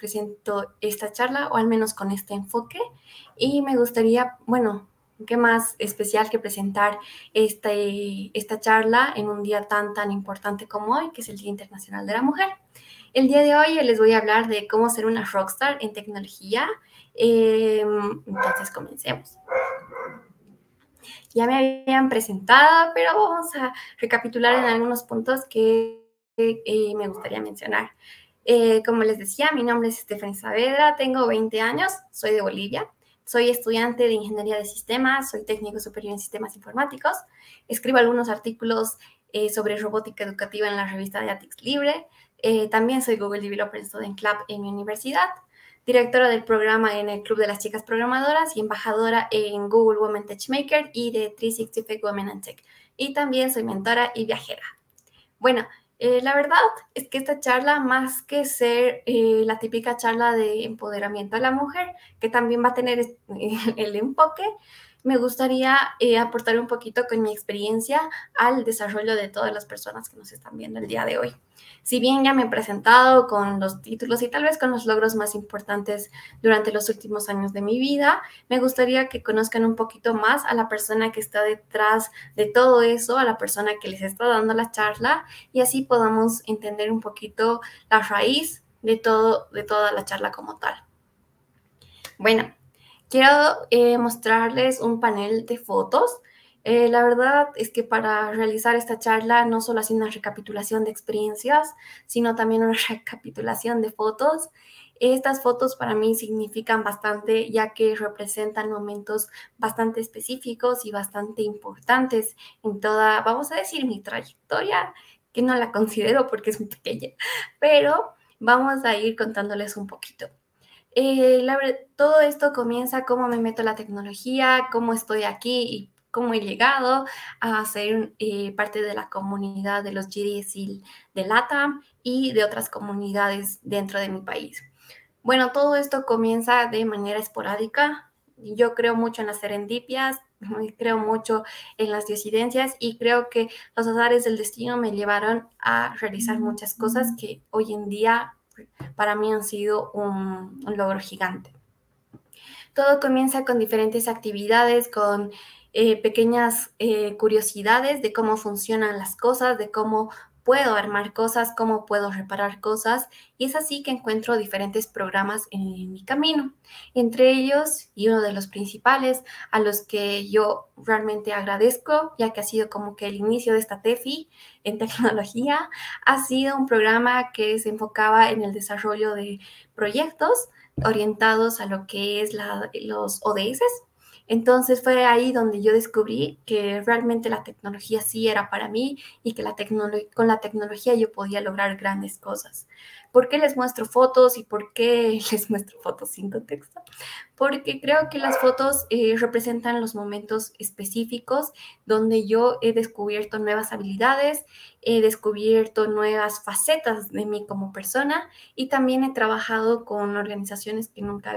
presento esta charla, o al menos con este enfoque, y me gustaría, bueno, qué más especial que presentar esta charla en un día tan importante como hoy, que es el Día Internacional de la Mujer. El día de hoy les voy a hablar de cómo ser una rockstar en tecnología. Entonces, comencemos. Ya me habían presentado, pero vamos a recapitular en algunos puntos que me gustaría mencionar. Como les decía, mi nombre es Stephanie Saavedra, tengo 20 años, soy de Bolivia, soy estudiante de Ingeniería de Sistemas, soy técnico superior en Sistemas Informáticos, escribo algunos artículos sobre robótica educativa en la revista de ATIX Libre, también soy Google Developer Student Club en mi universidad, directora del programa en el Club de las Chicas Programadoras y embajadora en Google Women Techmaker y de 365 Women and Tech. Y también soy mentora y viajera. Bueno, la verdad es que esta charla, más que ser la típica charla de empoderamiento a la mujer, que también va a tener el enfoque, me gustaría aportar un poquito con mi experiencia al desarrollo de todas las personas que nos están viendo el día de hoy. Si bien ya me he presentado con los títulos y tal vez con los logros más importantes durante los últimos años de mi vida, me gustaría que conozcan un poquito más a la persona que está detrás de todo eso, a la persona que les está dando la charla, y así podamos entender un poquito la raíz de toda la charla como tal. Bueno, quiero mostrarles un panel de fotos. La verdad es que para realizar esta charla no solo hacía una recapitulación de experiencias, sino también una recapitulación de fotos. Estas fotos para mí significan bastante, ya que representan momentos bastante específicos y bastante importantes en toda, vamos a decir, mi trayectoria, que no la considero porque es muy pequeña, pero vamos a ir contándoles un poquito. Todo esto comienza cómo me meto a la tecnología, cómo estoy aquí y cómo he llegado a ser parte de la comunidad de los GDSI de LATAM y de otras comunidades dentro de mi país. Bueno, todo esto comienza de manera esporádica. Yo creo mucho en las serendipias, creo mucho en las diosidencias y creo que los azares del destino me llevaron a realizar muchas cosas que hoy en día para mí han sido un logro gigante. Todo comienza con diferentes actividades, con pequeñas curiosidades de cómo funcionan las cosas, de cómo puedo armar cosas, cómo puedo reparar cosas, y es así que encuentro diferentes programas en mi camino. Entre ellos, y uno de los principales, a los que yo realmente agradezco, ya que ha sido como que el inicio de esta TEFI en tecnología, ha sido un programa que se enfocaba en el desarrollo de proyectos orientados a lo que es los ODS. Entonces fue ahí donde yo descubrí que realmente la tecnología sí era para mí y que con la tecnología yo podía lograr grandes cosas. ¿Por qué les muestro fotos y por qué les muestro fotos sin contexto? Porque creo que las fotos representan los momentos específicos donde yo he descubierto nuevas habilidades, he descubierto nuevas facetas de mí como persona y también he trabajado con organizaciones que nunca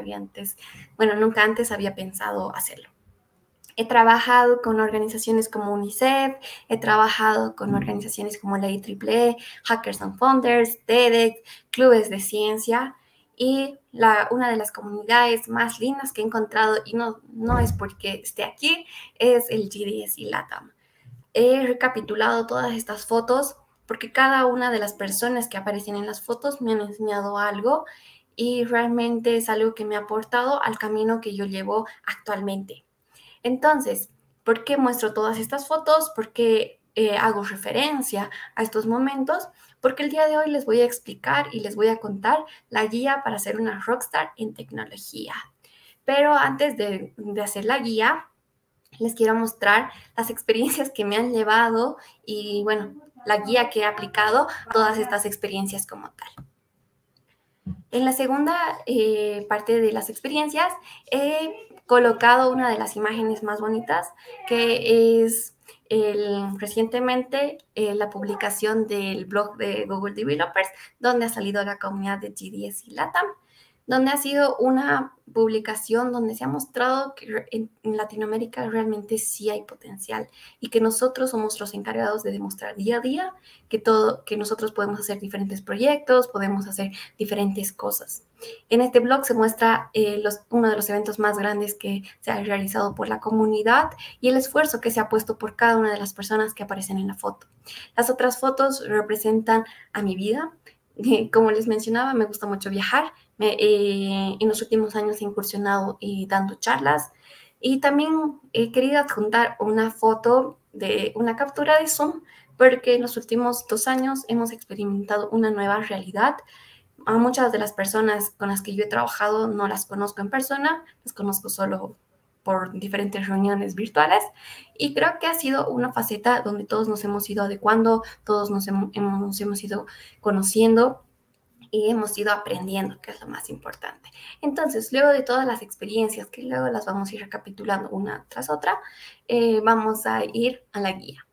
antes había pensado hacerlo. He trabajado con organizaciones como UNICEF, he trabajado con organizaciones como la IEEE, Hackers and Founders, TEDx, clubes de ciencia, y una de las comunidades más lindas que he encontrado, y no es porque esté aquí, es el GDSI LATAM. He recapitulado todas estas fotos porque cada una de las personas que aparecen en las fotos me han enseñado algo y realmente es algo que me ha aportado al camino que yo llevo actualmente. Entonces, ¿por qué muestro todas estas fotos? ¿Por qué hago referencia a estos momentos? Porque el día de hoy les voy a explicar y les voy a contar la guía para ser una rockstar en tecnología. Pero antes de hacer la guía, les quiero mostrar las experiencias que me han llevado y, bueno, la guía que he aplicado a todas estas experiencias como tal. En la segunda parte de las experiencias he colocado una de las imágenes más bonitas, que es recientemente la publicación del blog de Google Developers, donde ha salido la comunidad de GDSI LATAM. donde ha sido una publicación donde se ha mostrado que en Latinoamérica realmente sí hay potencial y que nosotros somos los encargados de demostrar día a día que nosotros podemos hacer diferentes proyectos, podemos hacer diferentes cosas. En este blog se muestra uno de los eventos más grandes que se ha realizado por la comunidad y el esfuerzo que se ha puesto por cada una de las personas que aparecen en la foto. Las otras fotos representan a mi vida. Como les mencionaba, me gusta mucho viajar. En los últimos años he incursionado dando charlas y también he querido adjuntar una foto de una captura de Zoom porque en los últimos 2 años hemos experimentado una nueva realidad. A muchas de las personas con las que yo he trabajado no las conozco en persona, las conozco solo por diferentes reuniones virtuales y creo que ha sido una faceta donde todos nos hemos ido adecuando, todos nos hemos ido conociendo y hemos ido aprendiendo, que es lo más importante. Entonces, luego de todas las experiencias, que luego las vamos a ir recapitulando una tras otra, vamos a ir a la guía.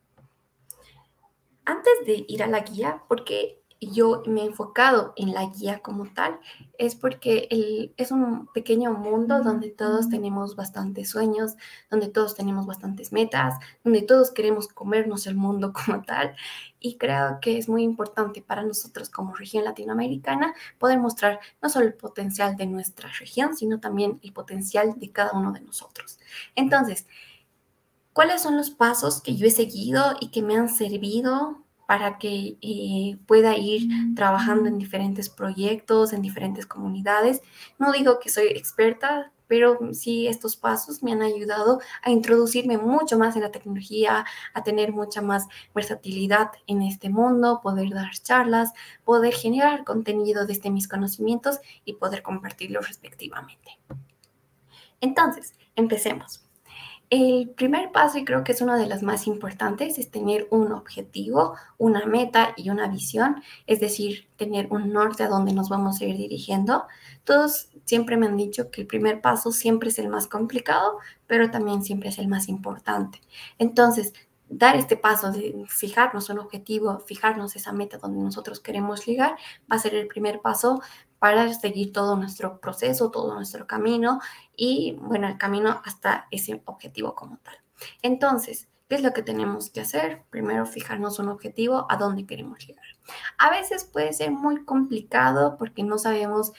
Antes de ir a la guía, porque yo me he enfocado en la guía como tal, es porque es un pequeño mundo donde todos tenemos bastantes sueños, donde todos tenemos bastantes metas, donde todos queremos comernos el mundo como tal. Y creo que es muy importante para nosotros como región latinoamericana poder mostrar no solo el potencial de nuestra región, sino también el potencial de cada uno de nosotros. Entonces, ¿cuáles son los pasos que yo he seguido y que me han servido para que pueda ir trabajando en diferentes proyectos, en diferentes comunidades? No digo que soy experta, pero sí estos pasos me han ayudado a introducirme mucho más en la tecnología, a tener mucha más versatilidad en este mundo, poder dar charlas, poder generar contenido desde mis conocimientos y poder compartirlos respectivamente. Entonces, empecemos. El primer paso, y creo que es uno de los más importantes, es tener un objetivo, una meta y una visión, es decir, tener un norte a donde nos vamos a ir dirigiendo. Todos siempre me han dicho que el primer paso siempre es el más complicado, pero también siempre es el más importante. Entonces, dar este paso de fijarnos un objetivo, fijarnos esa meta donde nosotros queremos llegar, va a ser el primer paso para seguir todo nuestro proceso, todo nuestro camino y, bueno, el camino hasta ese objetivo como tal. Entonces, ¿qué es lo que tenemos que hacer? Primero, fijarnos un objetivo a dónde queremos llegar. A veces puede ser muy complicado porque no sabemos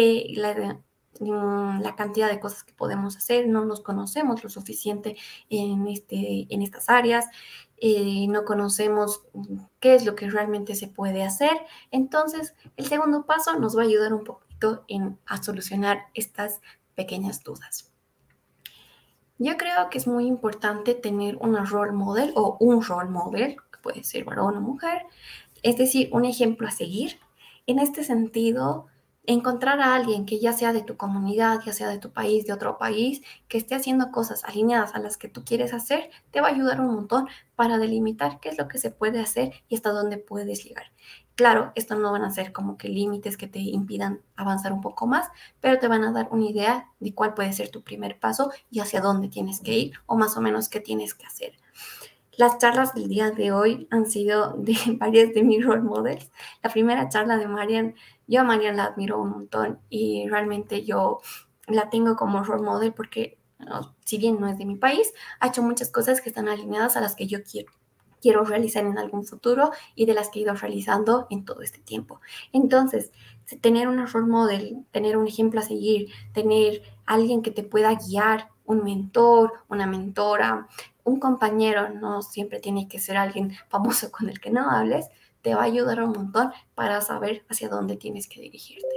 la cantidad de cosas que podemos hacer, no nos conocemos lo suficiente en estas áreas, no conocemos qué es lo que realmente se puede hacer. Entonces, el segundo paso nos va a ayudar un poquito a solucionar estas pequeñas dudas. Yo creo que es muy importante tener una role model o un role model, que puede ser varón o mujer, es decir, un ejemplo a seguir. En este sentido, encontrar a alguien que ya sea de tu comunidad, ya sea de tu país, de otro país, que esté haciendo cosas alineadas a las que tú quieres hacer, te va a ayudar un montón para delimitar qué es lo que se puede hacer y hasta dónde puedes llegar. Claro, esto no van a ser como que límites que te impidan avanzar un poco más, pero te van a dar una idea de cuál puede ser tu primer paso y hacia dónde tienes que ir o más o menos qué tienes que hacer. Las charlas del día de hoy han sido de varias de mis role models. La primera charla de Marian, yo a Marian la admiro un montón y realmente yo la tengo como role model porque, si bien no es de mi país, ha hecho muchas cosas que están alineadas a las que yo quiero realizar en algún futuro y de las que he ido realizando en todo este tiempo. Entonces, tener una role model, tener un ejemplo a seguir, tener alguien que te pueda guiar, un mentor, una mentora, un compañero, no siempre tiene que ser alguien famoso con el que no hables, te va a ayudar un montón para saber hacia dónde tienes que dirigirte.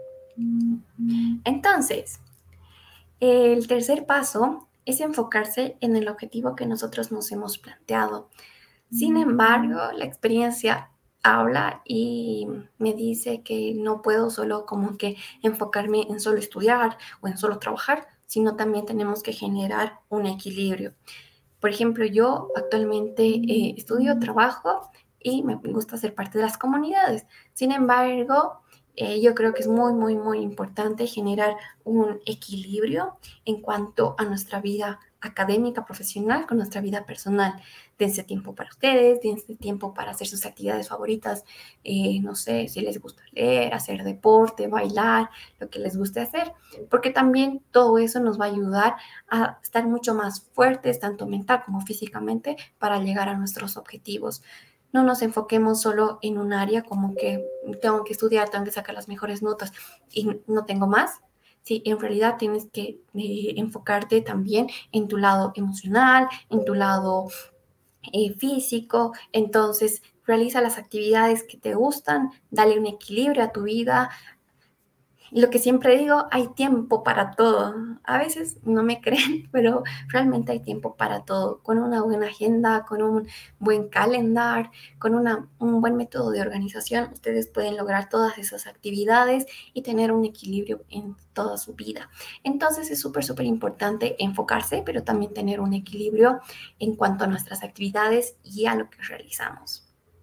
Entonces, el tercer paso es enfocarse en el objetivo que nosotros nos hemos planteado. Sin embargo, la experiencia habla y me dice que no puedo solo como que enfocarme en solo estudiar o en solo trabajar, sino también tenemos que generar un equilibrio. Por ejemplo, yo actualmente estudio, trabajo y me gusta ser parte de las comunidades. Sin embargo, yo creo que es muy, muy, muy importante generar un equilibrio en cuanto a nuestra vida académica, profesional, con nuestra vida personal. Dense tiempo para ustedes, dense tiempo para hacer sus actividades favoritas, no sé, si les gusta leer, hacer deporte, bailar, lo que les guste hacer, porque también todo eso nos va a ayudar a estar mucho más fuertes, tanto mental como físicamente, para llegar a nuestros objetivos. No nos enfoquemos solo en un área como que tengo que estudiar, tengo que sacar las mejores notas y no tengo más. Sí, en realidad tienes que enfocarte también en tu lado emocional, en tu lado físico. Entonces, realiza las actividades que te gustan, dale un equilibrio a tu vida. Lo que siempre digo, hay tiempo para todo. A veces no me creen, pero realmente hay tiempo para todo. Con una buena agenda, con un buen calendar, con un buen método de organización, ustedes pueden lograr todas esas actividades y tener un equilibrio en toda su vida. Entonces es súper, súper importante enfocarse, pero también tener un equilibrio en cuanto a nuestras actividades y a lo que realizamos.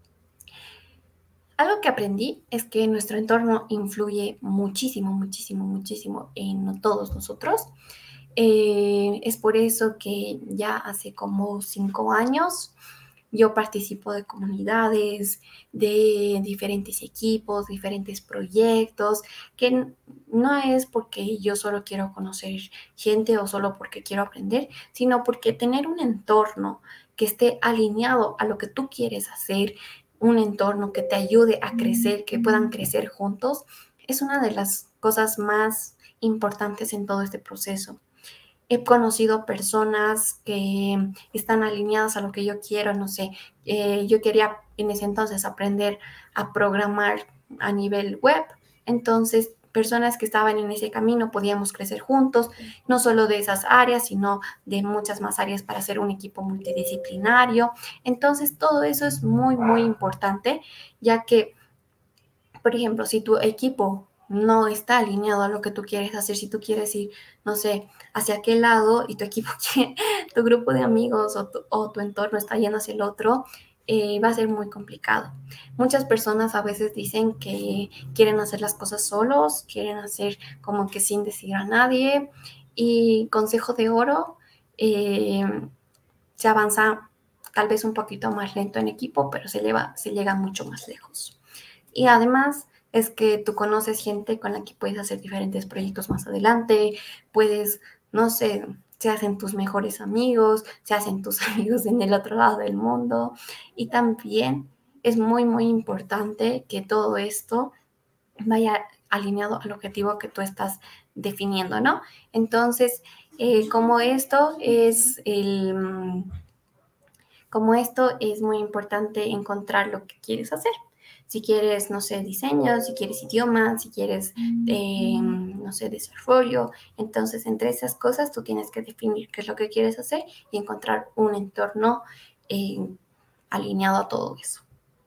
Algo que aprendí es que nuestro entorno influye muchísimo, muchísimo, muchísimo en todos nosotros. Es por eso que ya hace como 5 años yo participo de comunidades, de diferentes equipos, diferentes proyectos, que no es porque yo solo quiero conocer gente o solo porque quiero aprender, sino porque tener un entorno que esté alineado a lo que tú quieres hacer, un entorno que te ayude a crecer, que puedan crecer juntos, es una de las cosas más importantes en todo este proceso. He conocido personas que están alineadas a lo que yo quiero, no sé, yo quería en ese entonces aprender a programar a nivel web, entonces personas que estaban en ese camino podíamos crecer juntos, no solo de esas áreas, sino de muchas más áreas para hacer un equipo multidisciplinario. Entonces todo eso es muy, muy importante, ya que por ejemplo, si tu equipo no está alineado a lo que tú quieres hacer, si tú quieres ir, no sé, hacia aquel lado y tu equipo, tu grupo de amigos o tu entorno está yendo hacia el otro, va a ser muy complicado. Muchas personas a veces dicen que quieren hacer las cosas solos, quieren hacer como que sin decir a nadie. Y consejo de oro, eh, se avanza tal vez un poquito más lento en equipo, pero se llega mucho más lejos. Y además es que tú conoces gente con la que puedes hacer diferentes proyectos más adelante, puedes, no sé, se hacen tus mejores amigos, se hacen tus amigos en el otro lado del mundo. Y también es muy, muy importante que todo esto vaya alineado al objetivo que tú estás definiendo, ¿no? Entonces, como esto es como esto es muy importante encontrar lo que quieres hacer. Si quieres, no sé, diseño, si quieres idiomas, si quieres, no sé, desarrollo. Entonces, entre esas cosas, tú tienes que definir qué es lo que quieres hacer y encontrar un entorno alineado a todo eso.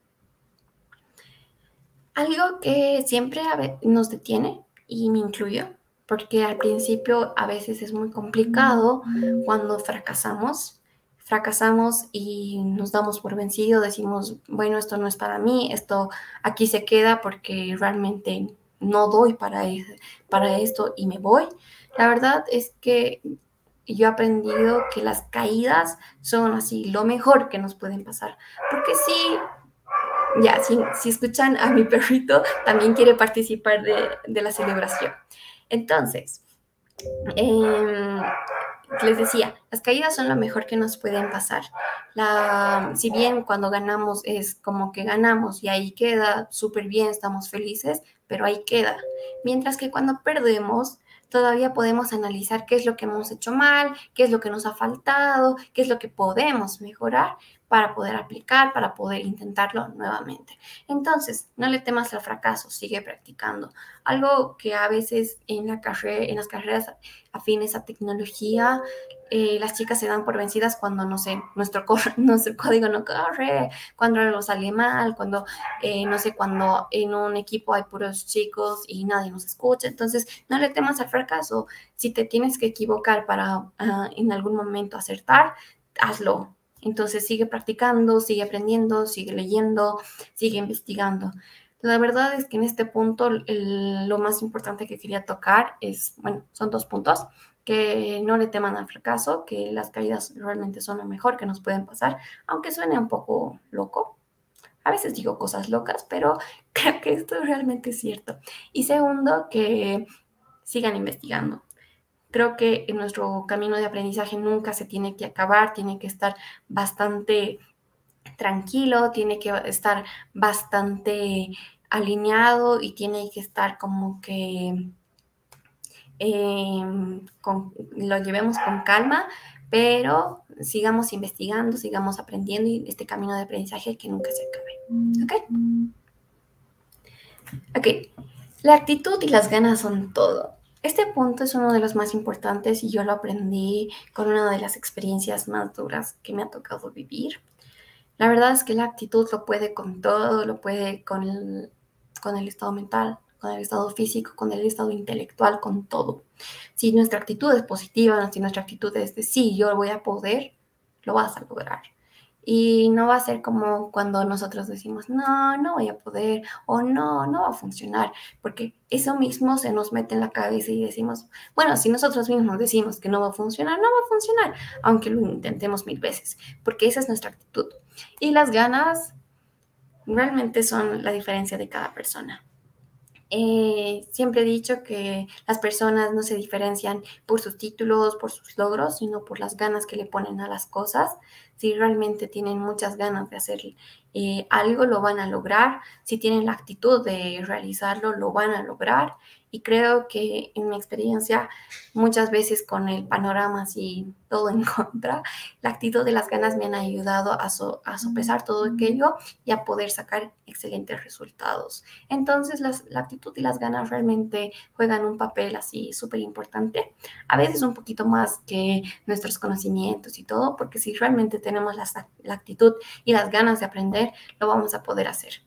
Algo que siempre nos detiene, y me incluyo, porque al principio a veces es muy complicado cuando fracasamos y nos damos por vencido, decimos, bueno, esto no es para mí, esto aquí se queda porque realmente no doy para esto y me voy. La verdad es que yo he aprendido que las caídas son así lo mejor que nos pueden pasar, porque sí, ya, si escuchan a mi perrito, también quiere participar de la celebración. Entonces, eh, les decía, las caídas son lo mejor que nos pueden pasar. Si bien cuando ganamos es como que ganamos y ahí queda súper bien, estamos felices, pero ahí queda. Mientras que cuando perdemos, todavía podemos analizar qué es lo que hemos hecho mal, qué es lo que nos ha faltado, qué es lo que podemos mejorar para poder aplicar, para poder intentarlo nuevamente. Entonces, no le temas al fracaso, sigue practicando. Algo que a veces en las carreras afines a tecnología, las chicas se dan por vencidas cuando, no sé, nuestro código no corre, cuando algo sale mal, cuando, no sé, cuando en un equipo hay puros chicos y nadie nos escucha. Entonces, no le temas al fracaso. Si te tienes que equivocar para en algún momento acertar, hazlo. Entonces, sigue practicando, sigue aprendiendo, sigue leyendo, sigue investigando. La verdad es que en este punto lo más importante que quería tocar es, bueno, son 2 puntos. que no le teman al fracaso, que las caídas realmente son lo mejor que nos pueden pasar, aunque suene un poco loco. A veces digo cosas locas, pero creo que esto realmente es cierto. Y segundo, que sigan investigando. Creo que en nuestro camino de aprendizaje nunca se tiene que acabar, tiene que estar bastante tranquilo, tiene que estar bastante alineado y tiene que estar como que lo llevemos con calma, pero sigamos investigando, sigamos aprendiendo y este camino de aprendizaje que nunca se acabe. ¿Ok? La actitud y las ganas son todo. Este punto es uno de los más importantes y yo lo aprendí con una de las experiencias más duras que me ha tocado vivir. La verdad es que la actitud lo puede con todo, lo puede con el estado mental, con el estado físico, con el estado intelectual, con todo. Si nuestra actitud es positiva, si nuestra actitud es de sí, yo voy a poder, lo vas a lograr. Y no va a ser como cuando nosotros decimos, no, no voy a poder, o no, no va a funcionar, porque eso mismo se nos mete en la cabeza y decimos, bueno, si nosotros mismos decimos que no va a funcionar, no va a funcionar, aunque lo intentemos 1000 veces, porque esa es nuestra actitud. Y las ganas realmente son la diferencia de cada persona. Siempre he dicho que las personas no se diferencian por sus títulos, por sus logros, sino por las ganas que le ponen a las cosas. Si realmente tienen muchas ganas de hacer algo, lo van a lograr. Si tienen la actitud de realizarlo, lo van a lograr. Y creo que en mi experiencia, muchas veces con el panorama así todo en contra, la actitud de las ganas me han ayudado a sopesar todo aquello y a poder sacar excelentes resultados. Entonces, la actitud y las ganas realmente juegan un papel así súper importante, a veces un poquito más que nuestros conocimientos y todo, porque si realmente tenemos la actitud y las ganas de aprender, lo vamos a poder hacer.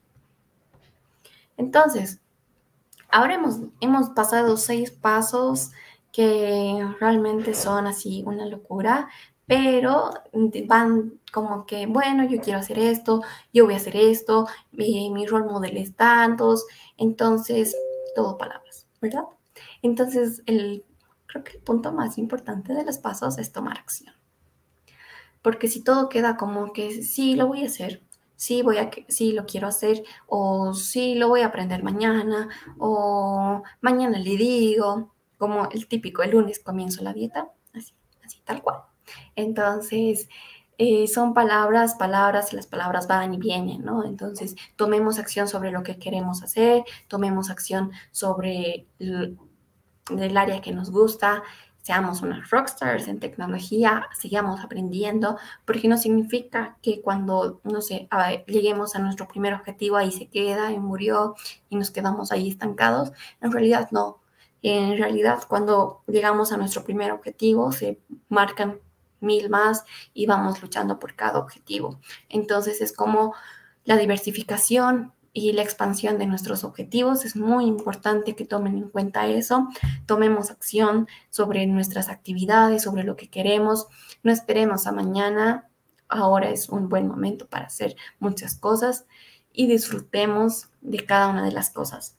Entonces, ahora hemos pasado 6 pasos que realmente son así una locura, pero van como que, bueno, yo quiero hacer esto, yo voy a hacer esto, mi rol model es tantos, entonces, todo palabras, ¿verdad? Entonces, creo que el punto más importante de los pasos es tomar acción. Porque si todo queda como que sí, lo voy a hacer, sí lo quiero hacer, o sí lo voy a aprender mañana, o mañana le digo, como el típico, el lunes comienzo la dieta, así tal cual. Entonces, son palabras, y las palabras van y vienen, ¿no? Entonces, tomemos acción sobre lo que queremos hacer, tomemos acción sobre del área que nos gusta, seamos unas rockstars en tecnología, sigamos aprendiendo, porque no significa que cuando, no sé, lleguemos a nuestro primer objetivo ahí se queda y murió y nos quedamos ahí estancados. En realidad no. En realidad cuando llegamos a nuestro primer objetivo se marcan 1000 más y vamos luchando por cada objetivo. Entonces es como la diversificación y la expansión de nuestros objetivos. Es muy importante que tomen en cuenta eso, tomemos acción sobre nuestras actividades, sobre lo que queremos, no esperemos a mañana, ahora es un buen momento para hacer muchas cosas y disfrutemos de cada una de las cosas.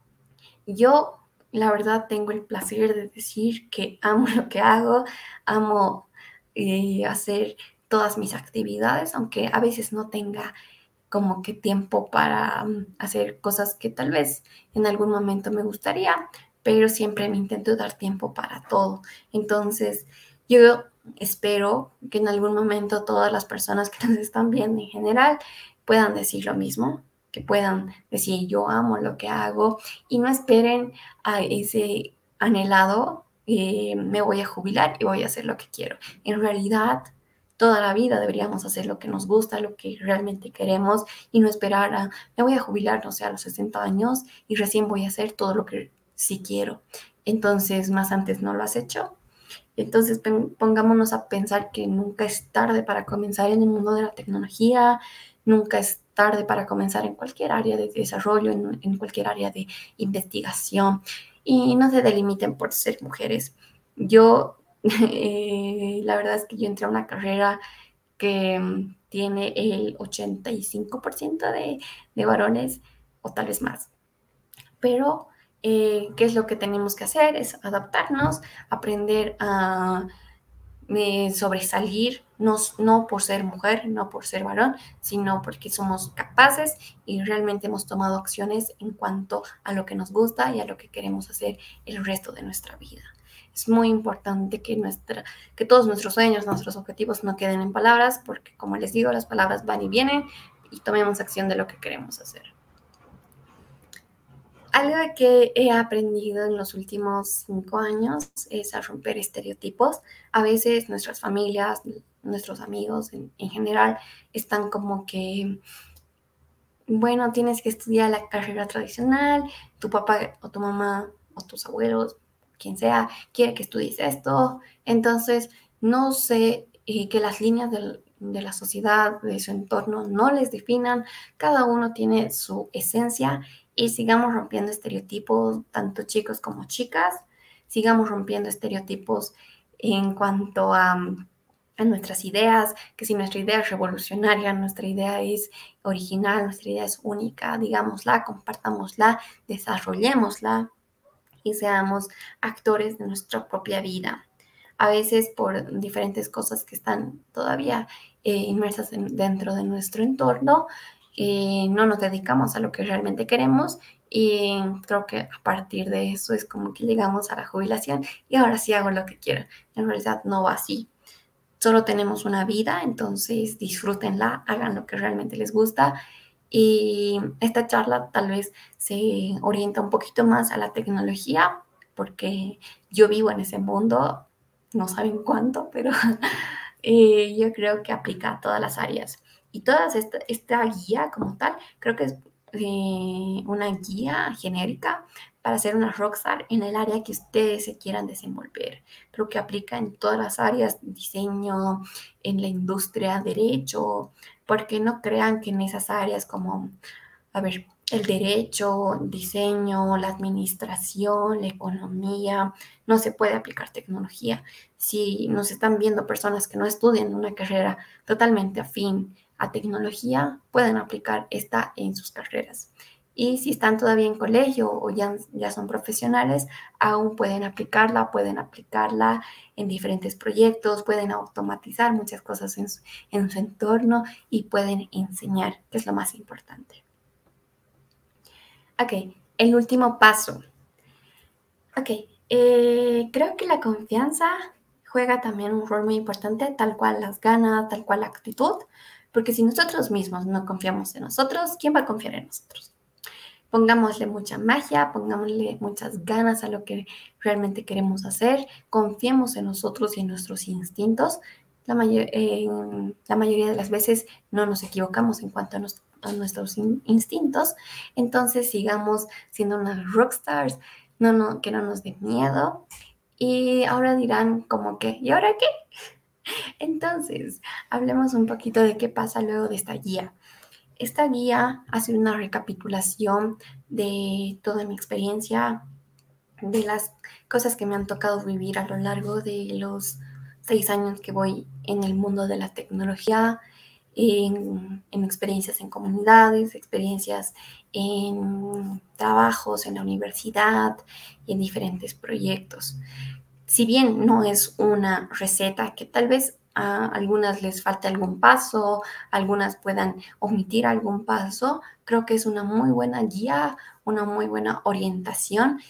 Yo, la verdad, tengo el placer de decir que amo lo que hago, amo hacer todas mis actividades, aunque a veces no tenga como que tiempo para hacer cosas que tal vez en algún momento me gustaría, pero siempre me intento dar tiempo para todo. Entonces, yo espero que en algún momento todas las personas que nos están viendo en general puedan decir lo mismo, que puedan decir yo amo lo que hago y no esperen a ese anhelado, me voy a jubilar y voy a hacer lo que quiero. En realidad, toda la vida deberíamos hacer lo que nos gusta, lo que realmente queremos y no esperar a, me voy a jubilar, no sé, a los 60 años y recién voy a hacer todo lo que sí quiero. Entonces, más antes no lo has hecho. Entonces, pongámonos a pensar que nunca es tarde para comenzar en el mundo de la tecnología, nunca es tarde para comenzar en cualquier área de desarrollo, en cualquier área de investigación y no se delimiten por ser mujeres. Yo la verdad es que yo entré a una carrera que tiene el 85% de varones o tal vez más, pero ¿Qué es lo que tenemos que hacer? Es adaptarnos, aprender a sobresalir, no por ser mujer, no por ser varón, sino porque somos capaces y realmente hemos tomado acciones en cuanto a lo que nos gusta y a lo que queremos hacer el resto de nuestra vida. Es muy importante que todos nuestros sueños, nuestros objetivos no queden en palabras, porque como les digo, las palabras van y vienen y tomemos acción de lo que queremos hacer. Algo que he aprendido en los últimos 5 años es a romper estereotipos. A veces nuestras familias, nuestros amigos en general, están como que, bueno, tienes que estudiar la carrera tradicional, tu papá o tu mamá o tus abuelos, quien sea, quiere que estudies esto. Entonces, no sé que las líneas de la sociedad, de su entorno, no les definan. Cada uno tiene su esencia y sigamos rompiendo estereotipos, tanto chicos como chicas. Sigamos rompiendo estereotipos en cuanto a nuestras ideas, que si nuestra idea es revolucionaria, nuestra idea es original, nuestra idea es única, digámosla, compartámosla, desarrollémosla y seamos actores de nuestra propia vida. A veces por diferentes cosas que están todavía inmersas dentro de nuestro entorno, no nos dedicamos a lo que realmente queremos y creo que a partir de eso es como que llegamos a la jubilación y ahora sí hago lo que quiero. En realidad no va así. Solo tenemos una vida, entonces disfrútenla, hagan lo que realmente les gusta. Y esta charla tal vez se orienta un poquito más a la tecnología, porque yo vivo en ese mundo, no saben cuánto, pero yo creo que aplica a todas las áreas. Y toda esta guía como tal, creo que es una guía genérica para ser una rockstar en el área que ustedes se quieran desenvolver. Creo que aplica en todas las áreas, diseño, en la industria, derecho, porque no crean que en esas áreas como, a ver, el derecho, diseño, la administración, la economía, no se puede aplicar tecnología. Si nos están viendo personas que no estudian una carrera totalmente afín a tecnología, pueden aplicar esta en sus carreras. Y si están todavía en colegio o ya son profesionales, aún pueden aplicarla en diferentes proyectos, pueden automatizar muchas cosas en su entorno y pueden enseñar, que es lo más importante. Ok, el último paso. Ok, creo que la confianza juega también un rol muy importante, tal cual las ganas, tal cual la actitud, porque si nosotros mismos no confiamos en nosotros, ¿quién va a confiar en nosotros? Pongámosle mucha magia, pongámosle muchas ganas a lo que realmente queremos hacer, confiemos en nosotros y en nuestros instintos. La mayoría de las veces no nos equivocamos en cuanto a nuestros instintos, entonces sigamos siendo unas rockstars, que no nos dé miedo. Y ahora dirán como que, ¿y ahora qué? Entonces, hablemos un poquito de qué pasa luego de esta guía. Esta guía hace una recapitulación de toda mi experiencia, de las cosas que me han tocado vivir a lo largo de los 6 años que voy en el mundo de la tecnología, en experiencias en comunidades, experiencias en trabajos en la universidad y en diferentes proyectos. Si bien no es una receta que tal vez a algunas les falte algún paso, algunas puedan omitir algún paso, creo que es una muy buena guía, una muy buena orientación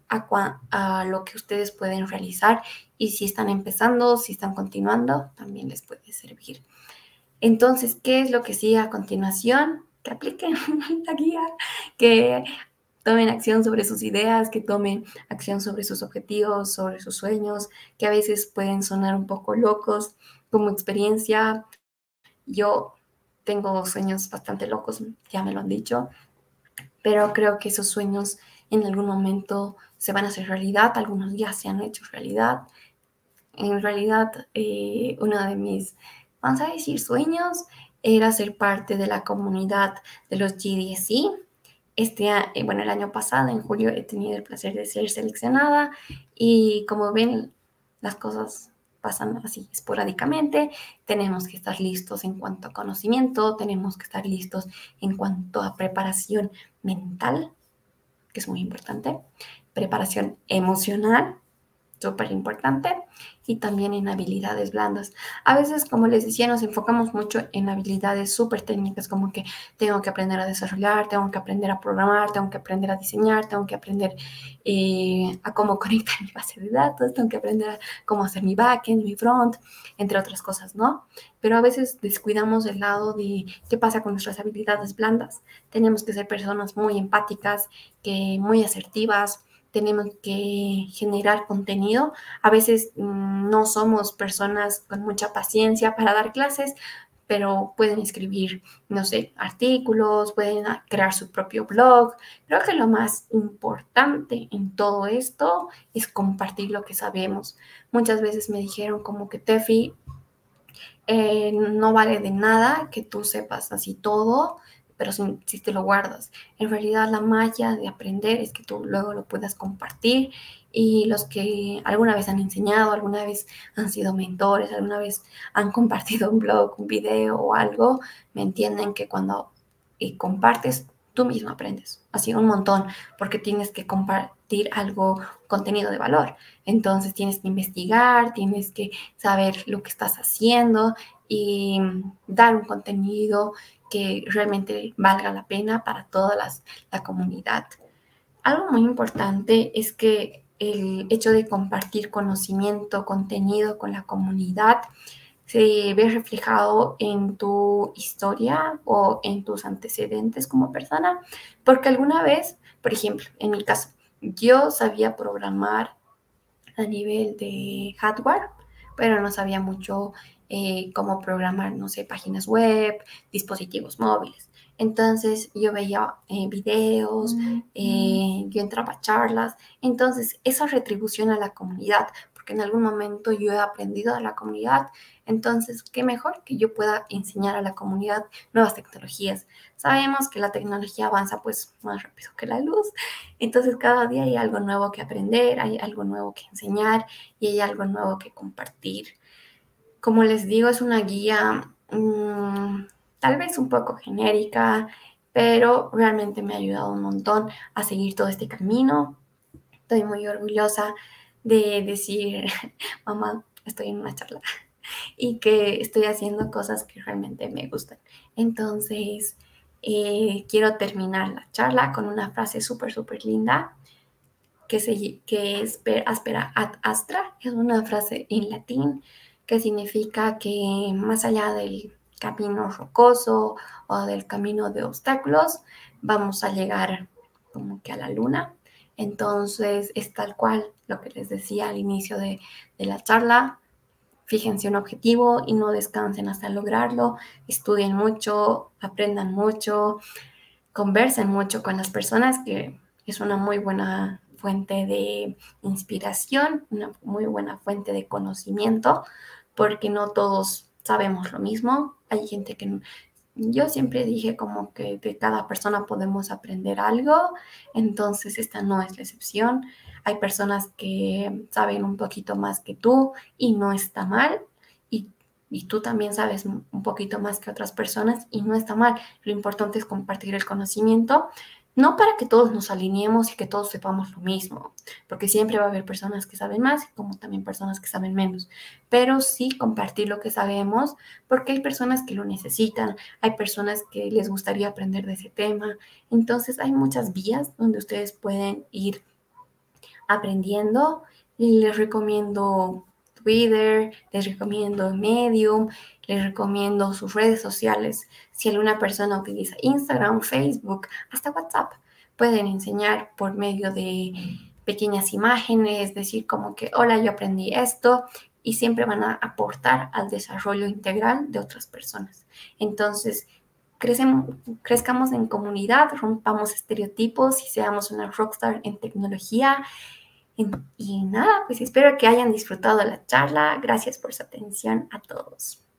a lo que ustedes pueden realizar y si están empezando, si están continuando, también les puede servir. Entonces, ¿qué es lo que sigue a continuación? Que apliquen la guía, que tomen acción sobre sus ideas, que tomen acción sobre sus objetivos, sobre sus sueños, que a veces pueden sonar un poco locos. Como experiencia, yo tengo sueños bastante locos, ya me lo han dicho, pero creo que esos sueños en algún momento se van a hacer realidad, algunos ya se han hecho realidad. En realidad, uno de mis, vamos a decir, sueños era ser parte de la comunidad de los GDSC. Bueno, el año pasado, en julio, he tenido el placer de ser seleccionada y como ven, las cosas pasan así esporádicamente. Tenemos que estar listos en cuanto a conocimiento, tenemos que estar listos en cuanto a preparación mental que es muy importante, preparación emocional, súper importante, y también en habilidades blandas. A veces, como les decía, nos enfocamos mucho en habilidades súper técnicas, como que tengo que aprender a desarrollar, tengo que aprender a programar, tengo que aprender a diseñar, tengo que aprender a cómo conectar mi base de datos, tengo que aprender a cómo hacer mi backend, mi front, entre otras cosas, ¿no? Pero a veces descuidamos el lado de qué pasa con nuestras habilidades blandas. Tenemos que ser personas muy empáticas, muy asertivas, tenemos que generar contenido. A veces no somos personas con mucha paciencia para dar clases, pero pueden escribir, no sé, artículos, pueden crear su propio blog. Creo que lo más importante en todo esto es compartir lo que sabemos. Muchas veces me dijeron como que Tefi, no vale de nada que tú sepas así todo, pero si te lo guardas. En realidad la magia de aprender es que tú luego lo puedas compartir, y los que alguna vez han enseñado, alguna vez han sido mentores, alguna vez han compartido un blog, un video o algo, me entienden que cuando compartes, tú mismo aprendes, así un montón, porque tienes que compartir algo, contenido de valor. Entonces tienes que investigar, tienes que saber lo que estás haciendo y dar un contenido que realmente valga la pena para toda la comunidad. Algo muy importante es que el hecho de compartir conocimiento, contenido con la comunidad se ve reflejado en tu historia o en tus antecedentes como persona, porque alguna vez, por ejemplo, en mi caso, yo sabía programar a nivel de hardware, pero no sabía mucho cómo programar, no sé, páginas web, dispositivos móviles. Entonces yo veía videos, yo entraba a charlas, entonces esa retribución a la comunidad, porque en algún momento yo he aprendido de la comunidad, entonces qué mejor que yo pueda enseñar a la comunidad nuevas tecnologías. Sabemos que la tecnología avanza pues más rápido que la luz, entonces cada día hay algo nuevo que aprender, hay algo nuevo que enseñar y hay algo nuevo que compartir. Como les digo, es una guía tal vez un poco genérica, pero realmente me ha ayudado un montón a seguir todo este camino. Estoy muy orgullosa de decir, mamá, estoy en una charla y que estoy haciendo cosas que realmente me gustan. Entonces, quiero terminar la charla con una frase súper, súper linda que es per aspera ad astra, es una frase en latín que significa que más allá del camino rocoso o del camino de obstáculos, vamos a llegar como que a la luna. Entonces es tal cual lo que les decía al inicio de la charla. Fíjense un objetivo y no descansen hasta lograrlo. Estudien mucho, aprendan mucho, conversen mucho con las personas, que es una muy buena fuente de inspiración, una muy buena fuente de conocimiento, porque no todos sabemos lo mismo. Hay gente que yo siempre dije como que de cada persona podemos aprender algo, entonces esta no es la excepción. Hay personas que saben un poquito más que tú y no está mal, y, y tú también sabes un poquito más que otras personas y no está mal. Lo importante es compartir el conocimiento, no para que todos nos alineemos y que todos sepamos lo mismo, porque siempre va a haber personas que saben más, como también personas que saben menos, pero sí compartir lo que sabemos, porque hay personas que lo necesitan, hay personas que les gustaría aprender de ese tema. Entonces hay muchas vías donde ustedes pueden ir aprendiendo, y les recomiendo Twitter, les recomiendo Medium, les recomiendo sus redes sociales. Si alguna persona utiliza Instagram, Facebook, hasta WhatsApp, pueden enseñar por medio de pequeñas imágenes, decir como que, hola, yo aprendí esto, y siempre van a aportar al desarrollo integral de otras personas. Entonces, crezcamos en comunidad, rompamos estereotipos y seamos una rockstar en tecnología. Y nada, pues espero que hayan disfrutado la charla. Gracias por su atención a todos.